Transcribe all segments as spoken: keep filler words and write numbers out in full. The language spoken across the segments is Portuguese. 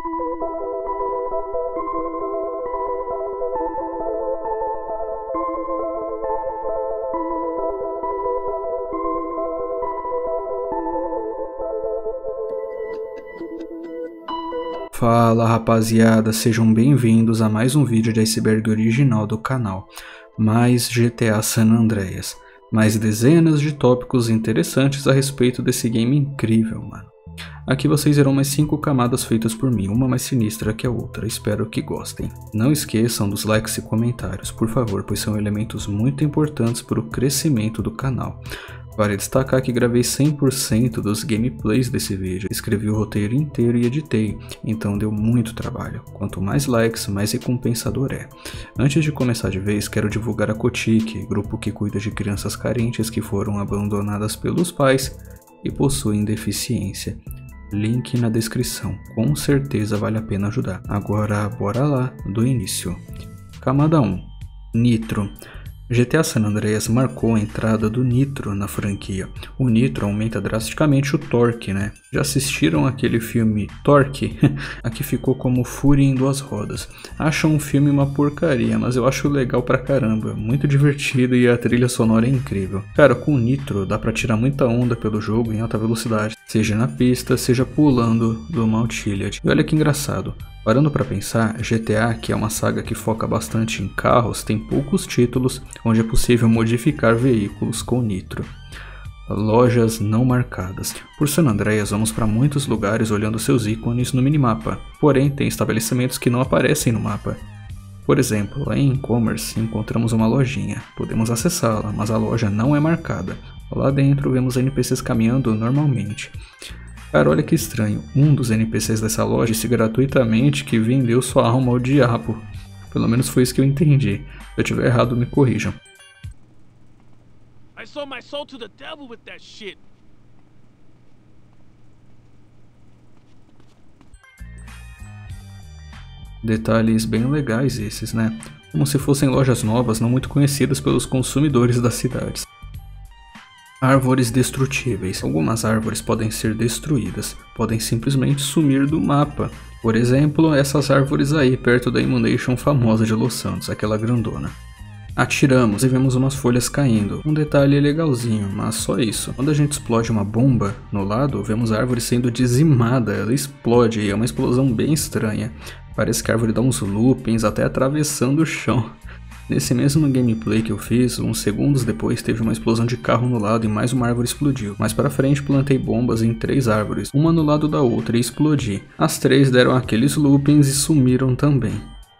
Fala rapaziada, sejam bem-vindos a mais um vídeo de Iceberg original do canal. Mais G T A San Andreas, mais dezenas de tópicos interessantes a respeito desse game incrível, mano. Aqui vocês verão mais cinco camadas feitas por mim, uma mais sinistra que a outra, espero que gostem. Não esqueçam dos likes e comentários, por favor, pois são elementos muito importantes para o crescimento do canal. Vale destacar que gravei cem por cento dos gameplays desse vídeo, escrevi o roteiro inteiro e editei, então deu muito trabalho. Quanto mais likes, mais recompensador é. Antes de começar de vez, quero divulgar a Cotique, grupo que cuida de crianças carentes que foram abandonadas pelos pais e possuem deficiência. Link na descrição, com certeza vale a pena ajudar. Agora bora lá, do início. Camada um, Nitro. G T A San Andreas marcou a entrada do Nitro na franquia. O Nitro aumenta drasticamente o torque, né? Já assistiram aquele filme Torque? Aqui ficou como Fúria em duas rodas. Acham um filme uma porcaria, mas eu acho legal pra caramba. Muito divertido e a trilha sonora é incrível. Cara, com o Nitro dá pra tirar muita onda pelo jogo em alta velocidade. Seja na pista, seja pulando do Mount Chiliad. E olha que engraçado. Parando para pensar, G T A, que é uma saga que foca bastante em carros, tem poucos títulos onde é possível modificar veículos com nitro. Lojas não marcadas. Por San Andreas vamos para muitos lugares olhando seus ícones no minimapa, porém tem estabelecimentos que não aparecem no mapa. Por exemplo, em e-commerce encontramos uma lojinha, podemos acessá-la, mas a loja não é marcada. Lá dentro vemos N P Cs caminhando normalmente. Cara, olha que estranho, um dos N P Cs dessa loja disse gratuitamente que vendeu sua alma ao diabo. Pelo menos foi isso que eu entendi. Se eu tiver errado, me corrijam. I sold my soul to the devil with that shit. Detalhes bem legais esses, né? Como se fossem lojas novas não muito conhecidas pelos consumidores das cidades. Árvores destrutíveis. Algumas árvores podem ser destruídas, podem simplesmente sumir do mapa. Por exemplo, essas árvores aí perto da Immunation famosa de Los Santos, aquela grandona. Atiramos e vemos umas folhas caindo. Um detalhe legalzinho, mas só isso. Quando a gente explode uma bomba no lado, vemos a árvore sendo dizimada, ela explode e é uma explosão bem estranha. Parece que a árvore dá uns loopings até atravessando o chão. Nesse mesmo gameplay que eu fiz, uns segundos depois teve uma explosão de carro no lado e mais uma árvore explodiu. Mais para frente plantei bombas em três árvores, uma no lado da outra e explodi. As três deram aqueles loopings e sumiram também.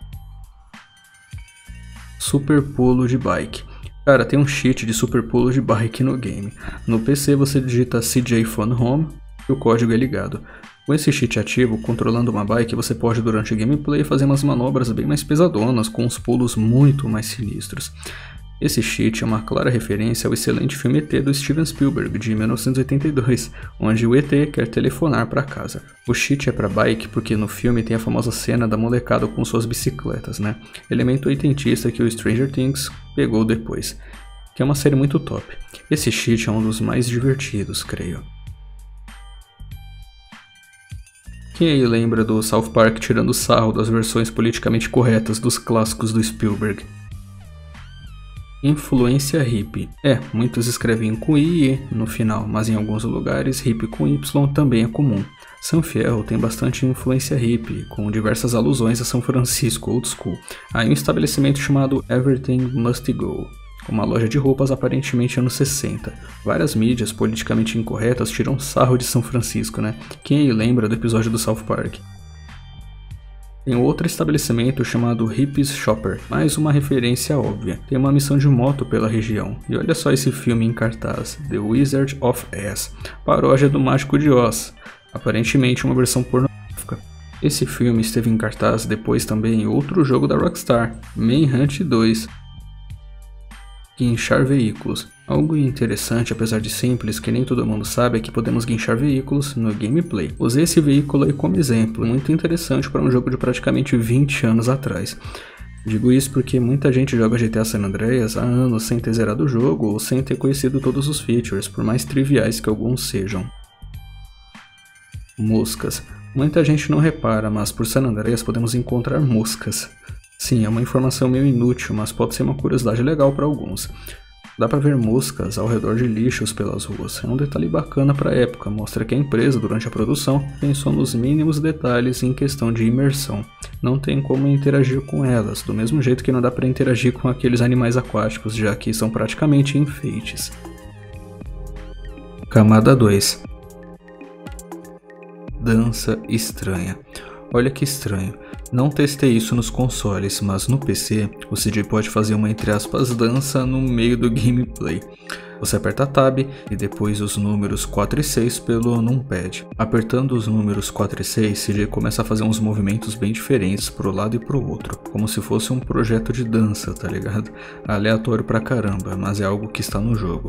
Super pulo de bike. Cara, tem um cheat de super pulo de bike no game. No P C você digita C J Fun Home e o código é ligado. Com esse cheat ativo, controlando uma bike, você pode durante o gameplay fazer umas manobras bem mais pesadonas, com uns pulos muito mais sinistros. Esse cheat é uma clara referência ao excelente filme E T do Steven Spielberg, de mil novecentos e oitenta e dois, onde o E T quer telefonar para casa. O cheat é para bike porque no filme tem a famosa cena da molecada com suas bicicletas, né? Elemento oitentista que o Stranger Things pegou depois, que é uma série muito top. Esse cheat é um dos mais divertidos, creio. Quem aí lembra do South Park tirando sarro das versões politicamente corretas dos clássicos do Spielberg? Influência hippie. É, muitos escrevem com I e E no final, mas em alguns lugares hippie com Y também é comum. San Fierro tem bastante influência hippie, com diversas alusões a São Francisco Old School. Há um estabelecimento chamado Everything Must Go, uma loja de roupas aparentemente anos sessenta. Várias mídias politicamente incorretas tiram sarro de São Francisco, né? Quem aí lembra do episódio do South Park? Tem outro estabelecimento chamado Hippies Shopper, mais uma referência óbvia. Tem uma missão de moto pela região. E olha só esse filme em cartaz, The Wizard of Oz, paródia do Mágico de Oz, aparentemente uma versão pornográfica. Esse filme esteve em cartaz depois também em outro jogo da Rockstar, Manhunt dois. Guinchar veículos. Algo interessante, apesar de simples, que nem todo mundo sabe, é que podemos guinchar veículos no gameplay. Usei esse veículo aí como exemplo, muito interessante para um jogo de praticamente vinte anos atrás. Digo isso porque muita gente joga G T A San Andreas há anos sem ter zerado o jogo ou sem ter conhecido todos os features, por mais triviais que alguns sejam. Moscas. Muita gente não repara, mas por San Andreas podemos encontrar moscas. Sim, é uma informação meio inútil, mas pode ser uma curiosidade legal para alguns. Dá para ver moscas ao redor de lixos pelas ruas. É um detalhe bacana para a época, mostra que a empresa, durante a produção, pensou nos mínimos detalhes em questão de imersão. Não tem como interagir com elas, do mesmo jeito que não dá para interagir com aqueles animais aquáticos, já que são praticamente enfeites. Camada dois. Dança estranha. Olha que estranho. Não testei isso nos consoles, mas no P C, o C J pode fazer uma entre aspas dança no meio do gameplay. Você aperta Tab e depois os números quatro e seis pelo numpad. Apertando os números quatro e seis, C J começa a fazer uns movimentos bem diferentes pro lado e pro outro, como se fosse um projeto de dança, tá ligado? Aleatório pra caramba, mas é algo que está no jogo.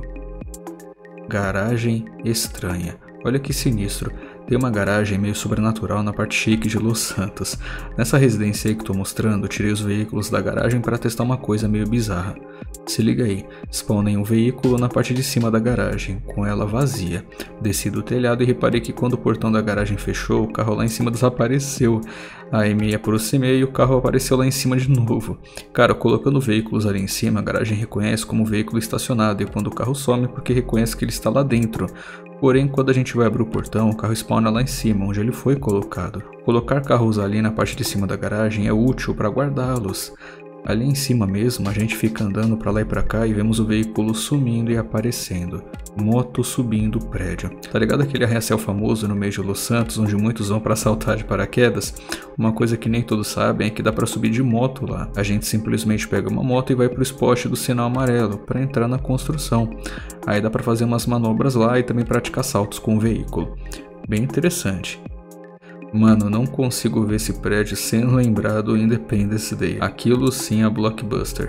Garagem estranha. Olha que sinistro. Tem uma garagem meio sobrenatural na parte chique de Los Santos. Nessa residência aí que tô mostrando, tirei os veículos da garagem para testar uma coisa meio bizarra. Se liga aí, spawnei um veículo na parte de cima da garagem, com ela vazia. Desci do telhado e reparei que quando o portão da garagem fechou, o carro lá em cima desapareceu. Aí me aproximei e o carro apareceu lá em cima de novo. Cara, colocando veículos ali em cima, a garagem reconhece como veículo estacionado e quando o carro some porque reconhece que ele está lá dentro. Porém, quando a gente vai abrir o portão, o carro spawna lá em cima, onde ele foi colocado. Colocar carros ali na parte de cima da garagem é útil para guardá-los. Ali em cima mesmo, a gente fica andando para lá e para cá e vemos o veículo sumindo e aparecendo. Moto subindo o prédio. Tá ligado aquele arranha-céu famoso no meio de Los Santos, onde muitos vão para saltar de paraquedas? Uma coisa que nem todos sabem é que dá para subir de moto lá. A gente simplesmente pega uma moto e vai pro spot do sinal amarelo para entrar na construção. Aí dá para fazer umas manobras lá e também praticar saltos com o veículo. Bem interessante. Mano, não consigo ver esse prédio sem lembrar do Independence Day. Aquilo sim é blockbuster.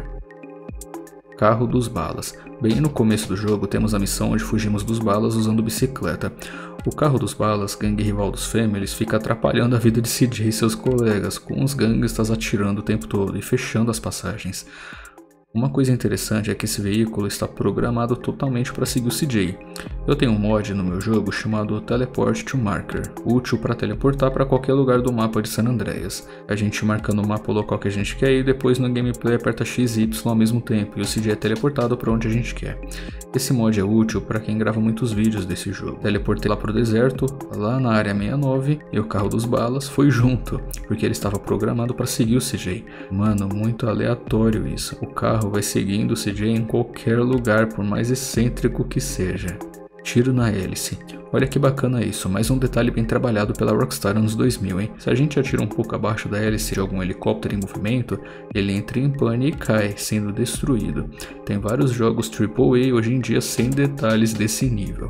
Carro dos balas. Bem no começo do jogo temos a missão onde fugimos dos balas usando bicicleta. O carro dos balas, gangue rival dos Families, fica atrapalhando a vida de C J e seus colegas, com os gangsters atirando o tempo todo e fechando as passagens. Uma coisa interessante é que esse veículo está programado totalmente para seguir o C J. Eu tenho um mod no meu jogo chamado Teleport to Marker, útil para teleportar para qualquer lugar do mapa de San Andreas. A gente marca no mapa o local que a gente quer e depois no gameplay aperta X e Y ao mesmo tempo e o C J é teleportado para onde a gente quer. Esse mod é útil para quem grava muitos vídeos desse jogo. Teleportei lá pro deserto, lá na área sessenta e nove, e o carro dos balas foi junto, porque ele estava programado para seguir o C J. Mano, muito aleatório isso. O carro vai seguindo o C J em qualquer lugar, por mais excêntrico que seja. Tiro na hélice. Olha que bacana isso, mais um detalhe bem trabalhado pela Rockstar anos dois mil, hein? Se a gente atira um pouco abaixo da hélice de algum helicóptero em movimento, ele entra em pane e cai, sendo destruído. Tem vários jogos triplo A hoje em dia sem detalhes desse nível.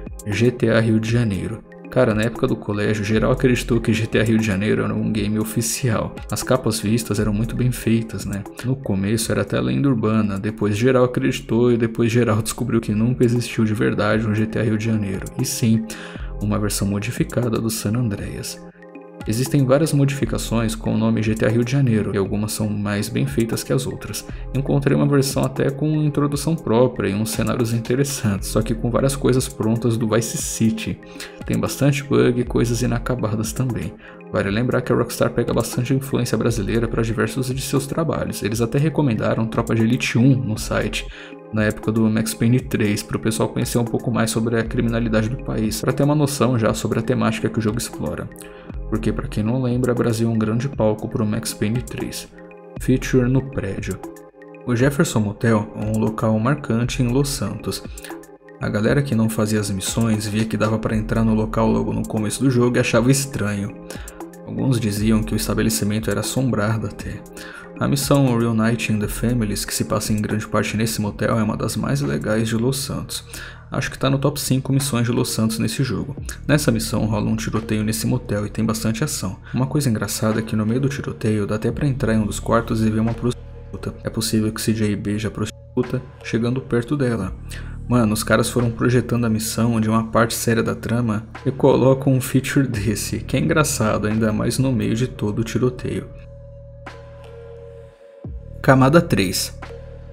G T A Rio de Janeiro. Cara, na época do colégio, geral acreditou que G T A Rio de Janeiro era um game oficial. As capas vistas eram muito bem feitas, né? No começo era até lenda urbana, depois geral acreditou e depois geral descobriu que nunca existiu de verdade um G T A Rio de Janeiro. E sim, uma versão modificada do San Andreas. Existem várias modificações com o nome G T A Rio de Janeiro, e algumas são mais bem feitas que as outras. Encontrei uma versão até com introdução própria e uns cenários interessantes, só que com várias coisas prontas do Vice City. Tem bastante bug e coisas inacabadas também. Vale lembrar que a Rockstar pega bastante influência brasileira para diversos de seus trabalhos. Eles até recomendaram Tropa de Elite um no site, na época do Max Payne três, para o pessoal conhecer um pouco mais sobre a criminalidade do país, para ter uma noção já sobre a temática que o jogo explora. Porque, para quem não lembra, Brasil é um grande palco para o Max Payne três. Feature no prédio. O Jefferson Motel é um local marcante em Los Santos. A galera que não fazia as missões via que dava para entrar no local logo no começo do jogo e achava estranho. Alguns diziam que o estabelecimento era assombrado até. A missão Reuniting the Families, que se passa em grande parte nesse motel, é uma das mais legais de Los Santos. Acho que tá no top cinco missões de Los Santos nesse jogo. Nessa missão rola um tiroteio nesse motel e tem bastante ação. Uma coisa engraçada é que no meio do tiroteio dá até pra entrar em um dos quartos e ver uma prostituta. É possível que C J beije a prostituta chegando perto dela. Mano, os caras foram projetando a missão de uma parte séria da trama e colocam um feature desse, que é engraçado, ainda mais no meio de todo o tiroteio. Camada três.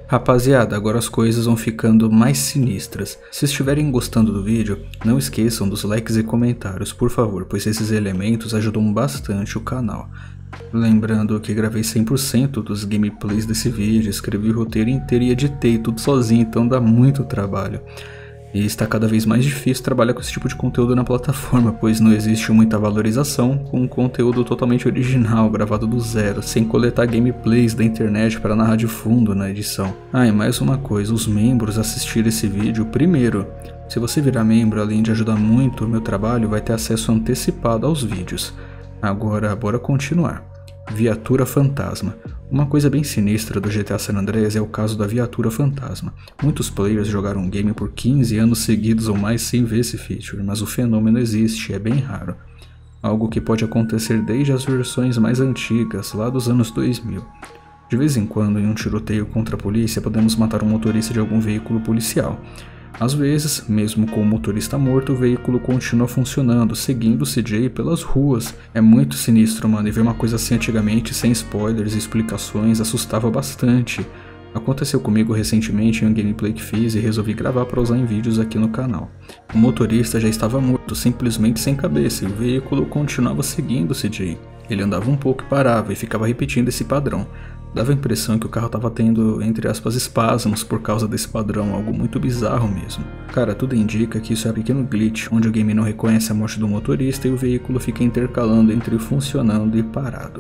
Rapaziada, agora as coisas vão ficando mais sinistras. Se estiverem gostando do vídeo, não esqueçam dos likes e comentários, por favor, pois esses elementos ajudam bastante o canal. Lembrando que gravei cem por cento dos gameplays desse vídeo, escrevi o roteiro inteiro e editei tudo sozinho, então dá muito trabalho. E está cada vez mais difícil trabalhar com esse tipo de conteúdo na plataforma, pois não existe muita valorização com um conteúdo totalmente original, gravado do zero, sem coletar gameplays da internet para narrar de fundo na edição. Ah, e mais uma coisa, os membros assistirem esse vídeo primeiro. Se você virar membro, além de ajudar muito o meu trabalho, vai ter acesso antecipado aos vídeos. Agora, bora continuar. Viatura Fantasma. Uma coisa bem sinistra do G T A San Andreas é o caso da Viatura Fantasma. Muitos players jogaram o game por quinze anos seguidos ou mais sem ver esse feature, mas o fenômeno existe, é bem raro. Algo que pode acontecer desde as versões mais antigas, lá dos anos dois mil. De vez em quando, em um tiroteio contra a polícia, podemos matar um motorista de algum veículo policial. Às vezes, mesmo com o motorista morto, o veículo continua funcionando, seguindo o C J pelas ruas. É muito sinistro, mano, e ver uma coisa assim antigamente, sem spoilers e explicações, assustava bastante. Aconteceu comigo recentemente em um gameplay que fiz e resolvi gravar para usar em vídeos aqui no canal. O motorista já estava morto, simplesmente sem cabeça, e o veículo continuava seguindo o C J. Ele andava um pouco e parava, e ficava repetindo esse padrão. Dava a impressão que o carro estava tendo, entre aspas, espasmos por causa desse padrão, algo muito bizarro mesmo. Cara, tudo indica que isso é um pequeno glitch, onde o game não reconhece a morte do motorista e o veículo fica intercalando entre funcionando e parado.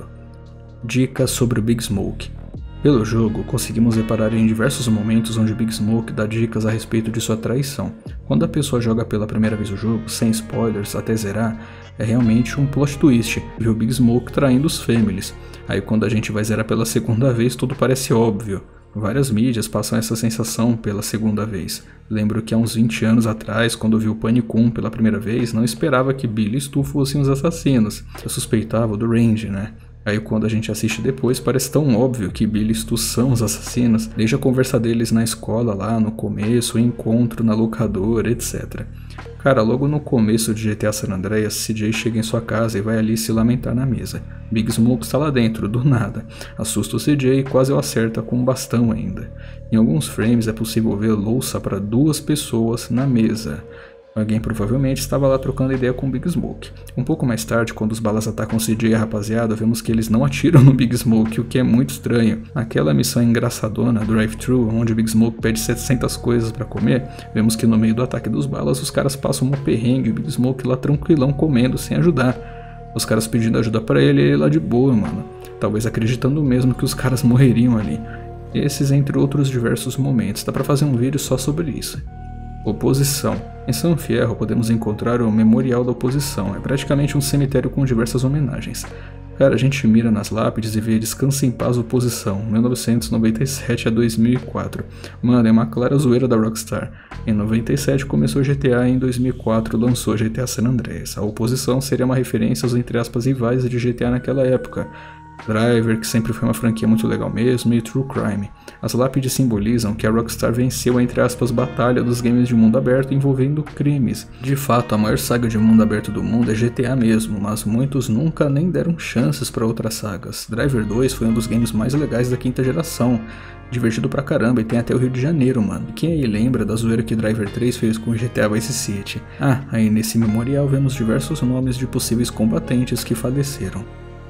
Dicas sobre o Big Smoke. Pelo jogo, conseguimos reparar em diversos momentos onde Big Smoke dá dicas a respeito de sua traição. Quando a pessoa joga pela primeira vez o jogo, sem spoilers, até zerar, é realmente um plot twist, ver o Big Smoke traindo os families. Aí quando a gente vai zerar pela segunda vez, tudo parece óbvio. Várias mídias passam essa sensação pela segunda vez. Lembro que há uns vinte anos atrás, quando vi o Panic um pela primeira vez, não esperava que Billy e Stu fossem os assassinos. Eu suspeitava do Randy, né? Aí quando a gente assiste depois, parece tão óbvio que Billy e Stu são os assassinos, desde a conversa deles na escola lá no começo, o encontro na locadora, etcétera. Cara, logo no começo de G T A San Andreas, C J chega em sua casa e vai ali se lamentar na mesa. Big Smoke está lá dentro, do nada. Assusta o C J e quase o acerta com um bastão ainda. Em alguns frames é possível ver louça para duas pessoas na mesa. Alguém provavelmente estava lá trocando ideia com o Big Smoke. Um pouco mais tarde, quando os balas atacam o C J e a rapaziada, vemos que eles não atiram no Big Smoke, o que é muito estranho. Naquela missão engraçadona, Drive-Thru, onde o Big Smoke pede setecentas coisas pra comer, vemos que no meio do ataque dos balas, os caras passam um perrengue e o Big Smoke lá tranquilão comendo sem ajudar. Os caras pedindo ajuda pra ele e ele lá de boa, mano. Talvez acreditando mesmo que os caras morreriam ali. Esses entre outros diversos momentos, dá pra fazer um vídeo só sobre isso. Oposição. Em San Fierro podemos encontrar o Memorial da Oposição, é praticamente um cemitério com diversas homenagens. Cara, a gente mira nas lápides e vê Descansa em Paz Oposição, mil novecentos e noventa e sete a dois mil e quatro. Mano, é uma clara zoeira da Rockstar. Em noventa e sete começou G T A e em dois mil e quatro lançou G T A San Andreas. A Oposição seria uma referência aos entre aspas rivais de G T A naquela época. Driver, que sempre foi uma franquia muito legal mesmo, e True Crime. As lápides simbolizam que a Rockstar venceu a entre aspas batalha dos games de mundo aberto envolvendo crimes. De fato, a maior saga de mundo aberto do mundo é G T A mesmo, mas muitos nunca nem deram chances para outras sagas. Driver dois foi um dos games mais legais da quinta geração, divertido pra caramba e tem até o Rio de Janeiro, mano. Quem aí lembra da zoeira que Driver três fez com o G T A Vice City? Ah, aí nesse memorial vemos diversos nomes de possíveis combatentes que faleceram.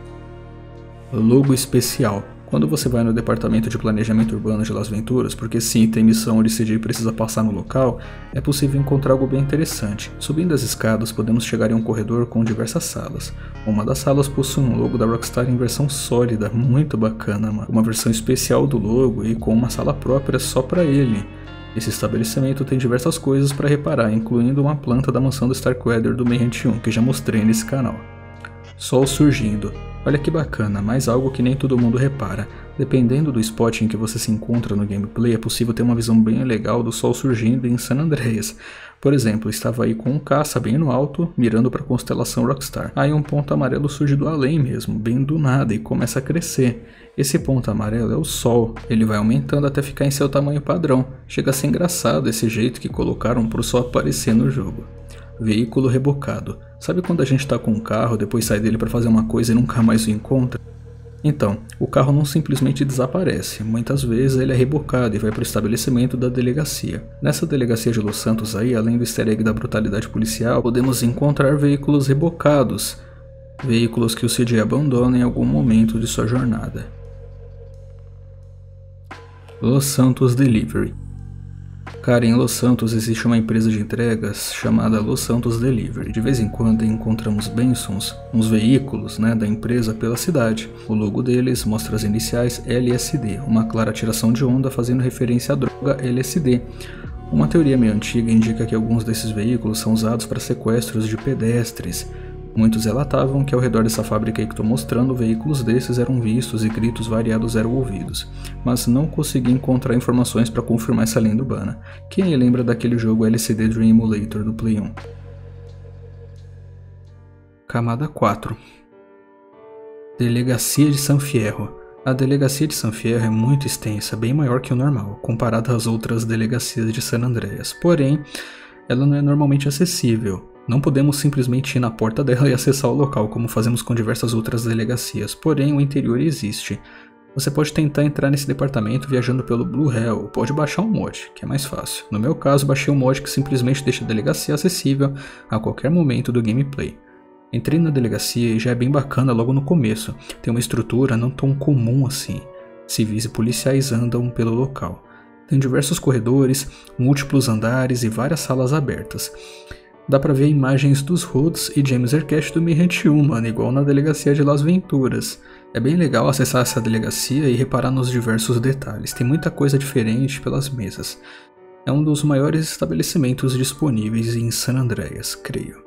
Logo especial. Quando você vai no departamento de planejamento urbano de Las Venturas, porque sim, tem missão onde C J precisa passar no local, é possível encontrar algo bem interessante. Subindo as escadas, podemos chegar em um corredor com diversas salas. Uma das salas possui um logo da Rockstar em versão sólida, muito bacana, mano. Uma versão especial do logo e com uma sala própria só pra ele. Esse estabelecimento tem diversas coisas para reparar, incluindo uma planta da mansão do Starkweather do Mayhem um, que já mostrei nesse canal. Sol surgindo. Olha que bacana, mas algo que nem todo mundo repara. Dependendo do spot em que você se encontra no gameplay, é possível ter uma visão bem legal do sol surgindo em San Andreas. Por exemplo, estava aí com um caça bem no alto, mirando para a constelação Rockstar. Aí um ponto amarelo surge do além mesmo, bem do nada, e começa a crescer. Esse ponto amarelo é o sol, ele vai aumentando até ficar em seu tamanho padrão. Chega a ser engraçado esse jeito que colocaram para o sol aparecer no jogo. Veículo rebocado. Sabe quando a gente tá com um carro, depois sai dele para fazer uma coisa e nunca mais o encontra? Então, o carro não simplesmente desaparece, muitas vezes ele é rebocado e vai para o estabelecimento da delegacia. Nessa delegacia de Los Santos aí, além do easter egg da brutalidade policial, podemos encontrar veículos rebocados, veículos que o C J abandona em algum momento de sua jornada. Los Santos Delivery. Cara, em Los Santos existe uma empresa de entregas chamada Los Santos Delivery. De vez em quando encontramos Bensons, uns veículos, né, da empresa pela cidade. O logo deles mostra as iniciais L S D, uma clara tiração de onda fazendo referência à droga L S D. Uma teoria meio antiga indica que alguns desses veículos são usados para sequestros de pedestres. Muitos relatavam que ao redor dessa fábrica aí que estou mostrando, veículos desses eram vistos e gritos variados eram ouvidos, mas não consegui encontrar informações para confirmar essa lenda urbana. Quem lembra daquele jogo L S D Dream Emulator do Play um? Camada quatro. Delegacia de San Fierro. A delegacia de San Fierro é muito extensa, bem maior que o normal, comparada às outras delegacias de San Andreas, porém, ela não é normalmente acessível. Não podemos simplesmente ir na porta dela e acessar o local, como fazemos com diversas outras delegacias, porém o interior existe. Você pode tentar entrar nesse departamento viajando pelo Blue Hell, ou pode baixar um mod, que é mais fácil. No meu caso, baixei um mod que simplesmente deixa a delegacia acessível a qualquer momento do gameplay. Entrei na delegacia e já é bem bacana logo no começo, tem uma estrutura não tão comum assim. Civis e policiais andam pelo local. Tem diversos corredores, múltiplos andares e várias salas abertas. Dá pra ver imagens dos Hoods e James Arquette do Mayhem um, mano, igual na delegacia de Las Venturas. É bem legal acessar essa delegacia e reparar nos diversos detalhes, tem muita coisa diferente pelas mesas. É um dos maiores estabelecimentos disponíveis em San Andreas, creio.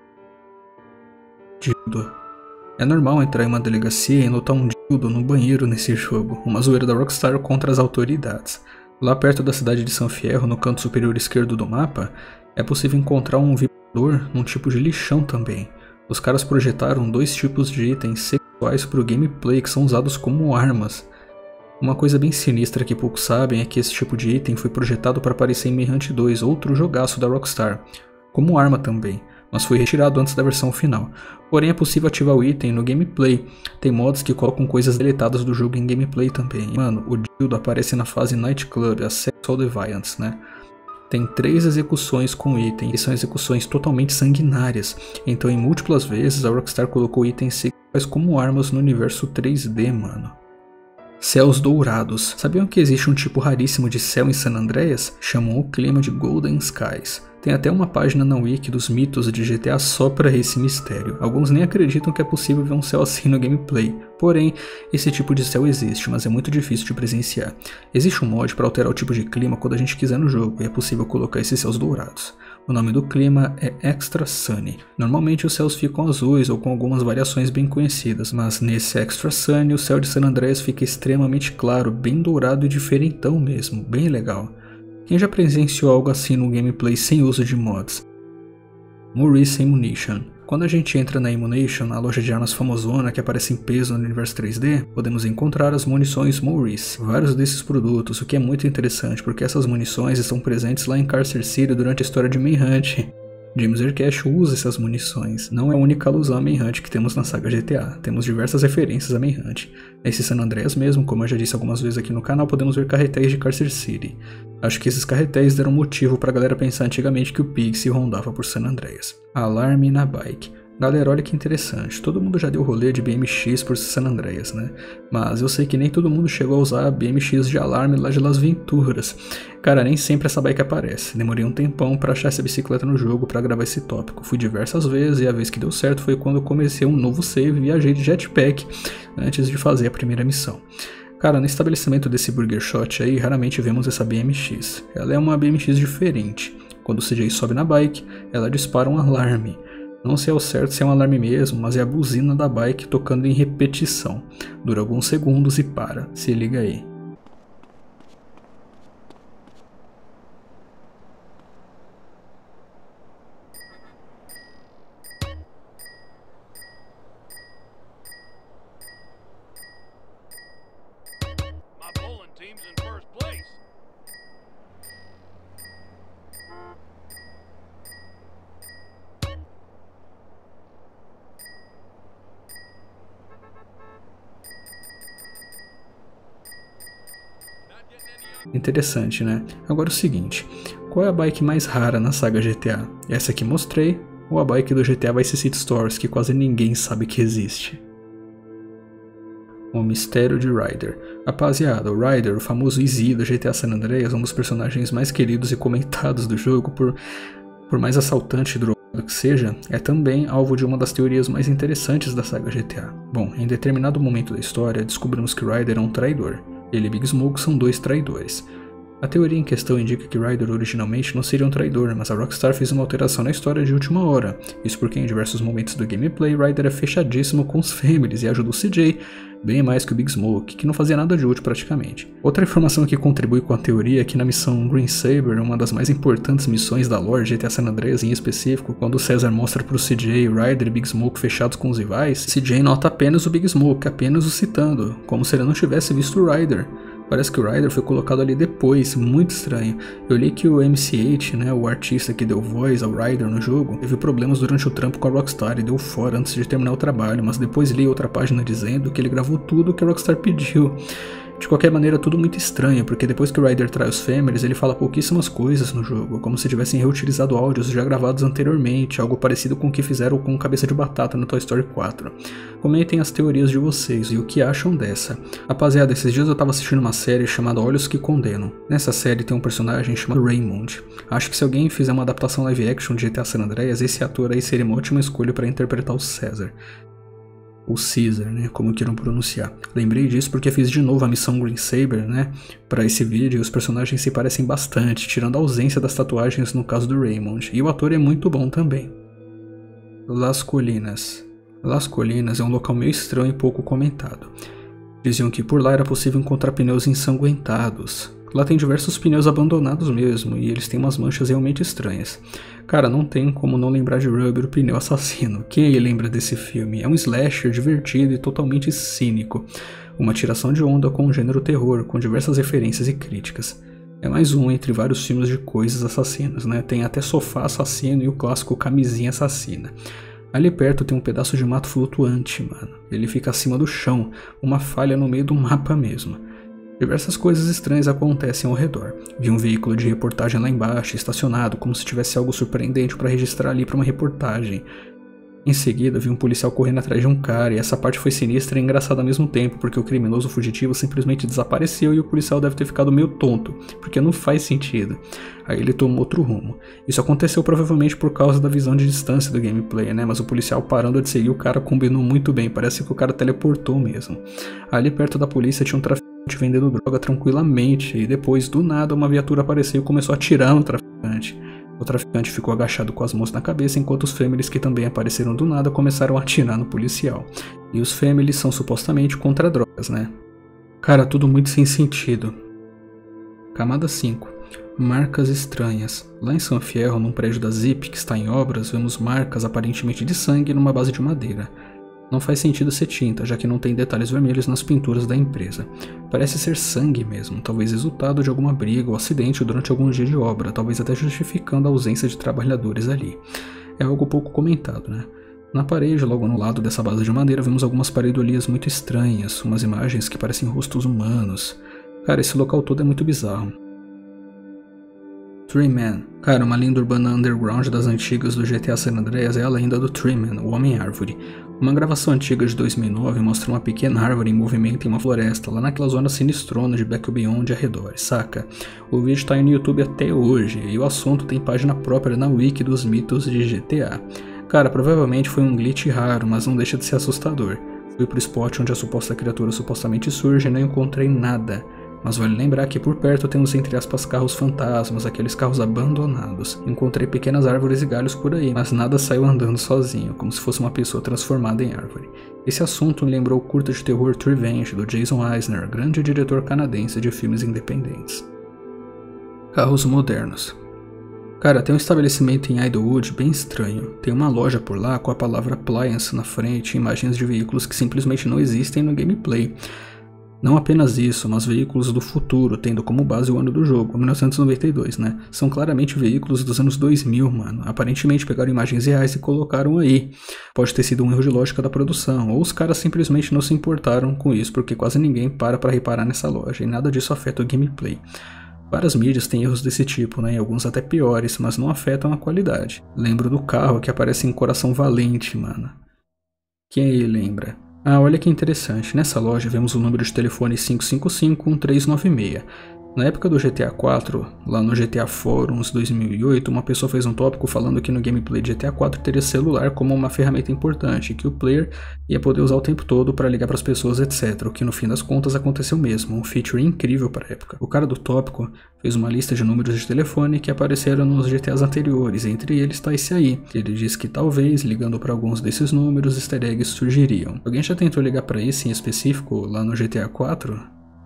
Dildo. É normal entrar em uma delegacia e notar um dildo no banheiro nesse jogo, uma zoeira da Rockstar contra as autoridades. Lá perto da cidade de San Fierro, no canto superior esquerdo do mapa, é possível encontrar um vibrador num tipo de lixão também. Os caras projetaram dois tipos de itens sexuais para o gameplay que são usados como armas. Uma coisa bem sinistra que poucos sabem é que esse tipo de item foi projetado para aparecer em Manhunt dois, outro jogaço da Rockstar, como arma também, mas foi retirado antes da versão final. Porém é possível ativar o item no gameplay, tem mods que colocam coisas deletadas do jogo em gameplay também. Mano, o dildo aparece na fase Nightclub, a Sexual Deviance, né? Tem três execuções com o item, e são execuções totalmente sanguinárias, então em múltiplas vezes a Rockstar colocou itens sexuais como armas no universo três D, mano. Céus dourados. Sabiam que existe um tipo raríssimo de céu em San Andreas? Chamam o clima de Golden Skies. Tem até uma página na wiki dos mitos de G T A só para esse mistério. Alguns nem acreditam que é possível ver um céu assim no gameplay. Porém, esse tipo de céu existe, mas é muito difícil de presenciar. Existe um mod para alterar o tipo de clima quando a gente quiser no jogo, e é possível colocar esses céus dourados. O nome do clima é Extra Sunny. Normalmente os céus ficam azuis ou com algumas variações bem conhecidas, mas nesse Extra Sunny o céu de San Andreas fica extremamente claro, bem dourado e diferentão mesmo, bem legal. Quem já presenciou algo assim no gameplay sem uso de mods? Maurice Ammunition. Quando a gente entra na Ammunition, a loja de armas famosona que aparece em peso no universo três D, podemos encontrar as munições Maurice. Vários desses produtos, o que é muito interessante, porque essas munições estão presentes lá em Carcer City durante a história de Manhunt. James Arquette usa essas munições. Não é a única alusão a Manhunt que temos na saga G T A. Temos diversas referências a Manhunt. Nesse San Andreas mesmo, como eu já disse algumas vezes aqui no canal, podemos ver carretéis de Carcer City. Acho que esses carretéis deram motivo pra galera pensar antigamente que o Pixie rondava por San Andreas. Alarme na bike. Galera, olha que interessante, todo mundo já deu rolê de B M X por San Andreas, né? Mas eu sei que nem todo mundo chegou a usar B M X de alarme lá de Las Venturas. Cara, nem sempre essa bike aparece, demorei um tempão pra achar essa bicicleta no jogo pra gravar esse tópico. Fui diversas vezes e a vez que deu certo foi quando eu comecei um novo save e viajei de jetpack antes de fazer a primeira missão. Cara, no estabelecimento desse Burger Shot aí, raramente vemos essa B M X. Ela é uma B M X diferente. Quando o C J sobe na bike, ela dispara um alarme. Não sei ao certo se é um alarme mesmo, mas é a buzina da bike tocando em repetição. Dura alguns segundos e para. Se liga aí. Interessante, né? Agora o seguinte, qual é a bike mais rara na saga G T A? Essa que mostrei ou a bike do G T A Vice City Stories, que quase ninguém sabe que existe? O mistério de Ryder. Rapaziada, o Ryder, o famoso Easy do G T A San Andreas, um dos personagens mais queridos e comentados do jogo, por, por mais assaltante e drogado que seja, é também alvo de uma das teorias mais interessantes da saga G T A. Bom, em determinado momento da história, descobrimos que Ryder é um traidor. Ele e Big Smoke são dois traidores. A teoria em questão indica que Ryder originalmente não seria um traidor, mas a Rockstar fez uma alteração na história de última hora. Isso porque em diversos momentos do gameplay, Ryder é fechadíssimo com os Families e ajuda o C J, bem mais que o Big Smoke, que não fazia nada de útil praticamente. Outra informação que contribui com a teoria é que na missão Green Saber, uma das mais importantes missões da lore G T A San Andreas em específico, quando o Cesar mostra pro C J, Ryder e Big Smoke fechados com os rivais, C J nota apenas o Big Smoke, apenas o citando, como se ele não tivesse visto o Ryder. Parece que o Ryder foi colocado ali depois, muito estranho. Eu li que o M C H, né, o artista que deu voz ao Ryder no jogo, teve problemas durante o trampo com a Rockstar e deu fora antes de terminar o trabalho, mas depois li outra página dizendo que ele gravou tudo que a Rockstar pediu. De qualquer maneira, tudo muito estranho, porque depois que o Ryder trai os Families, ele fala pouquíssimas coisas no jogo, como se tivessem reutilizado áudios já gravados anteriormente, algo parecido com o que fizeram com Cabeça de Batata no Toy Story quatro. Comentem as teorias de vocês e o que acham dessa. Rapaziada, esses dias eu tava assistindo uma série chamada Olhos que Condenam. Nessa série tem um personagem chamado Raymond. Acho que se alguém fizer uma adaptação live action de G T A San Andreas, esse ator aí seria uma ótima escolha para interpretar o Cesar. O Caesar, né, como queiram pronunciar. Lembrei disso porque fiz de novo a missão Green Saber, né, para esse vídeo, e os personagens se parecem bastante, tirando a ausência das tatuagens no caso do Raymond, e o ator é muito bom também. Las Colinas. Las Colinas é um local meio estranho e pouco comentado. Diziam que por lá era possível encontrar pneus ensanguentados. Lá tem diversos pneus abandonados mesmo, e eles têm umas manchas realmente estranhas. Cara, não tem como não lembrar de Rubber, o pneu assassino. Quem aí lembra desse filme? É um slasher divertido e totalmente cínico. Uma tiração de onda com o gênero terror, com diversas referências e críticas. É mais um entre vários filmes de coisas assassinas, né? Tem até Sofá Assassino e o clássico Camisinha Assassina. Ali perto tem um pedaço de mato flutuante, mano. Ele fica acima do chão, uma falha no meio do mapa mesmo. Diversas coisas estranhas acontecem ao redor. Vi um veículo de reportagem lá embaixo, estacionado, como se tivesse algo surpreendente para registrar ali para uma reportagem. Em seguida, vi um policial correndo atrás de um cara, e essa parte foi sinistra e engraçada ao mesmo tempo, porque o criminoso fugitivo simplesmente desapareceu e o policial deve ter ficado meio tonto, porque não faz sentido. Aí ele tomou outro rumo. Isso aconteceu provavelmente por causa da visão de distância do gameplay, né? Mas o policial parando de seguir o cara combinou muito bem, parece que o cara teleportou mesmo. Ali perto da polícia tinha um traficante vendendo droga tranquilamente, e depois, do nada, uma viatura apareceu e começou a atirar no traficante. O traficante ficou agachado com as mãos na cabeça, enquanto os Families que também apareceram do nada começaram a atirar no policial. E os Families são supostamente contra drogas, né? Cara, tudo muito sem sentido. Camada cinco. Marcas estranhas. Lá em San Fierro, num prédio da Zip que está em obras, vemos marcas aparentemente de sangue numa base de madeira. Não faz sentido ser tinta, já que não tem detalhes vermelhos nas pinturas da empresa. Parece ser sangue mesmo, talvez resultado de alguma briga ou acidente durante algum dia de obra, talvez até justificando a ausência de trabalhadores ali. É algo pouco comentado, né? Na parede, logo no lado dessa base de madeira, vemos algumas pareidolias muito estranhas, umas imagens que parecem rostos humanos. Cara, esse local todo é muito bizarro. Tree Man. Cara, uma lenda urbana underground das antigas do G T A San Andreas é a lenda do Tree Man, o Homem-Árvore. Uma gravação antiga de dois mil e nove mostra uma pequena árvore em movimento em uma floresta, lá naquela zona sinistrona de Back Beyond e arredores, saca? O vídeo tá aí no YouTube até hoje, e o assunto tem página própria na wiki dos mitos de G T A. Cara, provavelmente foi um glitch raro, mas não deixa de ser assustador. Fui pro spot onde a suposta criatura supostamente surge e não encontrei nada. Mas vale lembrar que por perto temos entre aspas carros fantasmas, aqueles carros abandonados. Encontrei pequenas árvores e galhos por aí, mas nada saiu andando sozinho, como se fosse uma pessoa transformada em árvore. Esse assunto me lembrou o curta de terror Revenge, do Jason Eisner, grande diretor canadense de filmes independentes. Carros modernos. Cara, tem um estabelecimento em Idlewood bem estranho. Tem uma loja por lá com a palavra appliance na frente e imagens de veículos que simplesmente não existem no gameplay. Não apenas isso, mas veículos do futuro, tendo como base o ano do jogo, mil novecentos e noventa e dois, né? São claramente veículos dos anos dois mil, mano. Aparentemente pegaram imagens reais e colocaram aí. Pode ter sido um erro de lógica da produção, ou os caras simplesmente não se importaram com isso, porque quase ninguém para pra reparar nessa loja, e nada disso afeta o gameplay. Várias mídias têm erros desse tipo, né, e alguns até piores, mas não afetam a qualidade. Lembro do carro que aparece em Coração Valente, mano. Quem aí lembra? Ah, olha que interessante, nessa loja vemos o número de telefone cinco cinco cinco um três nove seis. Na época do G T A quatro, lá no G T A Forums dois mil e oito, uma pessoa fez um tópico falando que no gameplay de G T A quatro teria celular como uma ferramenta importante, que o player ia poder usar o tempo todo para ligar para as pessoas, etcétera. O que no fim das contas aconteceu mesmo, um feature incrível para a época. O cara do tópico fez uma lista de números de telefone que apareceram nos G T As anteriores, entre eles está esse aí. Ele diz que talvez, ligando para alguns desses números, easter eggs surgiriam. Alguém já tentou ligar para esse em específico lá no G T A quatro?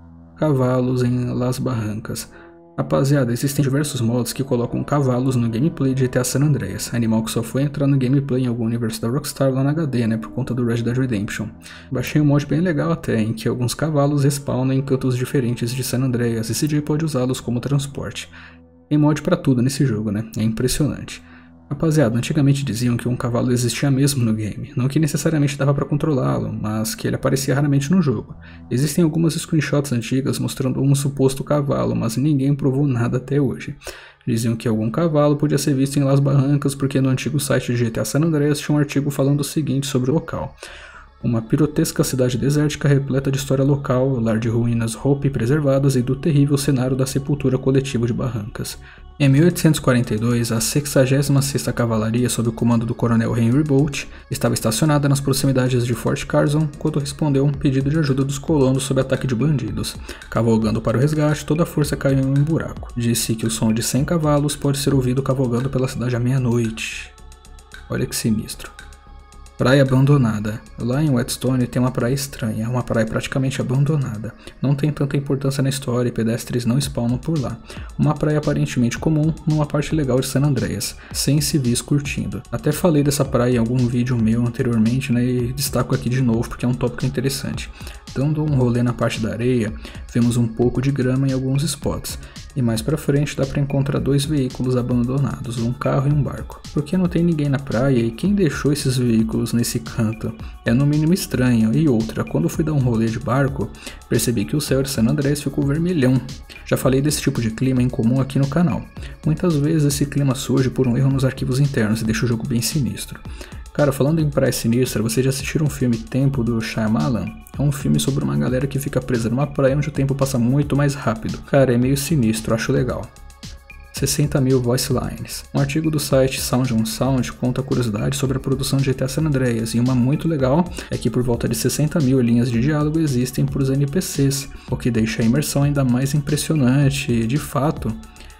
Cavalos em Las Barrancas. Rapaziada, existem diversos mods que colocam cavalos no gameplay de G T A San Andreas, animal que só foi entrar no gameplay em algum universo da Rockstar lá na H D, né, por conta do Red Dead Redemption. Baixei um mod bem legal até, em que alguns cavalos respawnam em cantos diferentes de San Andreas e C J pode usá-los como transporte. Tem mod pra tudo nesse jogo, né, é impressionante. Rapaziada, antigamente diziam que um cavalo existia mesmo no game, não que necessariamente dava pra controlá-lo, mas que ele aparecia raramente no jogo. Existem algumas screenshots antigas mostrando um suposto cavalo, mas ninguém provou nada até hoje. Diziam que algum cavalo podia ser visto em Las Barrancas porque no antigo site de G T A San Andreas tinha um artigo falando o seguinte sobre o local. Uma pirotesca cidade desértica repleta de história local, lar de ruínas roupa e preservadas e do terrível cenário da sepultura coletiva de Barrancas. Em mil oitocentos e quarenta e dois, a sexagésima sexta Cavalaria, sob o comando do coronel Henry Bolt, estava estacionada nas proximidades de Fort Carson quando respondeu a um pedido de ajuda dos colonos sob ataque de bandidos. Cavalgando para o resgate, toda a força caiu em um buraco. Disse que o som de cem cavalos pode ser ouvido cavalgando pela cidade à meia-noite. Olha que sinistro. Praia abandonada. Lá em Whetstone tem uma praia estranha, uma praia praticamente abandonada. Não tem tanta importância na história e pedestres não spawnam por lá. Uma praia aparentemente comum numa parte legal de San Andreas, sem civis curtindo. Até falei dessa praia em algum vídeo meu anteriormente, né, e destaco aqui de novo porque é um tópico interessante. Dando um rolê na parte da areia, vemos um pouco de grama em alguns spots. E mais pra frente dá pra encontrar dois veículos abandonados, um carro e um barco. Porque não tem ninguém na praia e quem deixou esses veículos nesse canto? É no mínimo estranho. E outra, quando fui dar um rolê de barco, percebi que o céu de San Andreas ficou vermelhão. Já falei desse tipo de clima incomum aqui no canal. Muitas vezes esse clima surge por um erro nos arquivos internos e deixa o jogo bem sinistro. Cara, falando em praia sinistra, vocês já assistiram o filme Tempo do Shyamalan? É um filme sobre uma galera que fica presa numa praia onde o tempo passa muito mais rápido. Cara, é meio sinistro, acho legal. sessenta mil voice lines. Um artigo do site Sound on Sound conta curiosidades sobre a produção de G T A San Andreas, e uma muito legal é que por volta de sessenta mil linhas de diálogo existem para os N P Cs, o que deixa a imersão ainda mais impressionante e, de fato,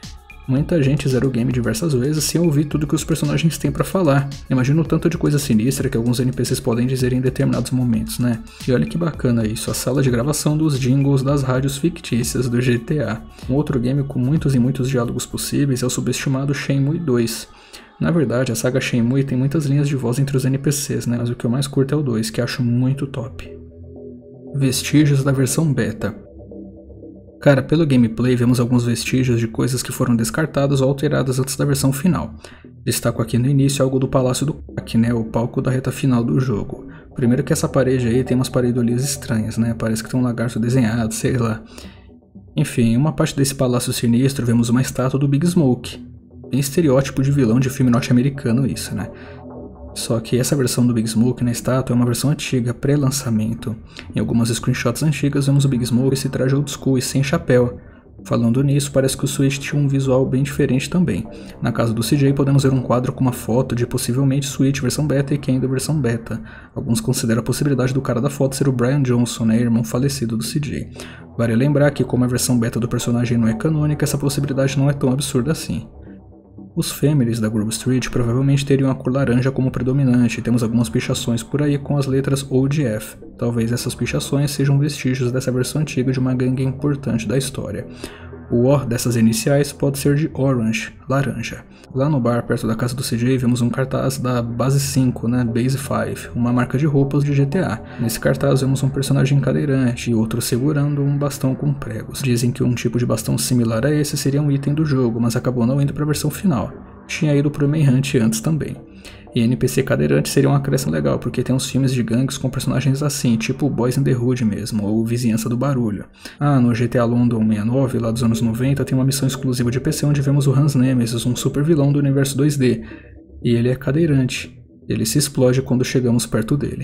muita gente zera o game diversas vezes sem ouvir tudo que os personagens têm pra falar. Imagina o tanto de coisa sinistra que alguns N P Cs podem dizer em determinados momentos, né? E olha que bacana isso, a sala de gravação dos jingles das rádios fictícias do G T A. Um outro game com muitos e muitos diálogos possíveis é o subestimado Shenmue dois. Na verdade, a saga Shenmue tem muitas linhas de voz entre os N P Cs, né? Mas o que eu mais curto é o dois, que acho muito top. Vestígios da versão beta. Cara, pelo gameplay vemos alguns vestígios de coisas que foram descartadas ou alteradas antes da versão final. Destaco aqui no início algo do Palácio do Crack, né, o palco da reta final do jogo. Primeiro que essa parede aí tem umas pareidolias estranhas, né, parece que tem um lagarto desenhado, sei lá. Enfim, em uma parte desse palácio sinistro vemos uma estátua do Big Smoke. Bem estereótipo de vilão de filme norte-americano isso, né. Só que essa versão do Big Smoke na estátua é uma versão antiga, pré-lançamento. Em algumas screenshots antigas vemos o Big Smoke esse traje old school e sem chapéu. Falando nisso, parece que o Switch tinha um visual bem diferente também. Na casa do C J podemos ver um quadro com uma foto de possivelmente Switch versão beta e Kendo versão beta. Alguns consideram a possibilidade do cara da foto ser o Brian Johnson, né, irmão falecido do C J. Vale lembrar que como a versão beta do personagem não é canônica, essa possibilidade não é tão absurda assim. Os families da Grove Street provavelmente teriam a cor laranja como predominante e temos algumas pichações por aí com as letras O de F. Talvez essas pichações sejam vestígios dessa versão antiga de uma gangue importante da história. O O dessas iniciais pode ser de Orange, laranja. Lá no bar, perto da casa do C J, vemos um cartaz da Base cinco, né, Base cinco, uma marca de roupas de G T A. Nesse cartaz vemos um personagem cadeirante e outro segurando um bastão com pregos. Dizem que um tipo de bastão similar a esse seria um item do jogo, mas acabou não indo para a versão final. Tinha ido pro Manhunt antes também. E N P C cadeirante seria um acréscimo legal, porque tem uns filmes de gangues com personagens assim, tipo Boys in the Hood mesmo, ou Vizinhança do Barulho. Ah, no G T A London sessenta e nove, lá dos anos noventa, tem uma missão exclusiva de P C onde vemos o Hans Nemesis, um super vilão do universo dois D. E ele é cadeirante. Ele se explode quando chegamos perto dele.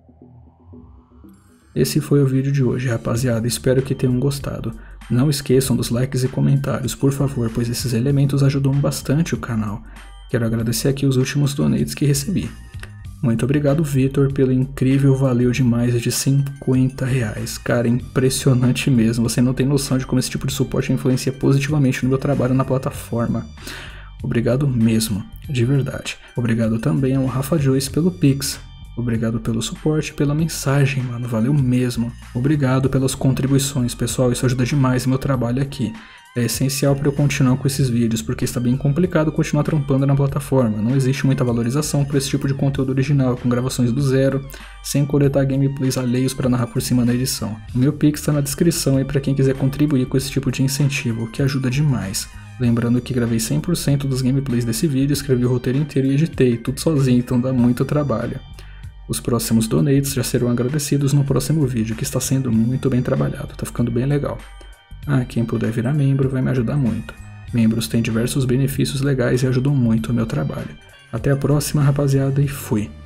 Esse foi o vídeo de hoje, rapaziada, espero que tenham gostado. Não esqueçam dos likes e comentários, por favor, pois esses elementos ajudam bastante o canal. Quero agradecer aqui os últimos donates que recebi. Muito obrigado, Vitor, pelo incrível valeu de mais de cinquenta reais. Cara, impressionante mesmo. Você não tem noção de como esse tipo de suporte influencia positivamente no meu trabalho na plataforma. Obrigado mesmo, de verdade. Obrigado também ao Rafa Joyce pelo Pix. Obrigado pelo suporte e pela mensagem, mano. Valeu mesmo. Obrigado pelas contribuições, pessoal. Isso ajuda demais o meu trabalho aqui. É essencial para eu continuar com esses vídeos, porque está bem complicado continuar trampando na plataforma. Não existe muita valorização por esse tipo de conteúdo original, com gravações do zero, sem coletar gameplays alheios para narrar por cima na edição. O meu Pix está na descrição aí para quem quiser contribuir com esse tipo de incentivo, que ajuda demais. Lembrando que gravei cem por cento dos gameplays desse vídeo, escrevi o roteiro inteiro e editei, tudo sozinho, então dá muito trabalho. Os próximos donates já serão agradecidos no próximo vídeo, que está sendo muito bem trabalhado, tá ficando bem legal. Ah, quem puder virar membro vai me ajudar muito. Membros têm diversos benefícios legais e ajudam muito o meu trabalho. Até a próxima, rapaziada, e fui!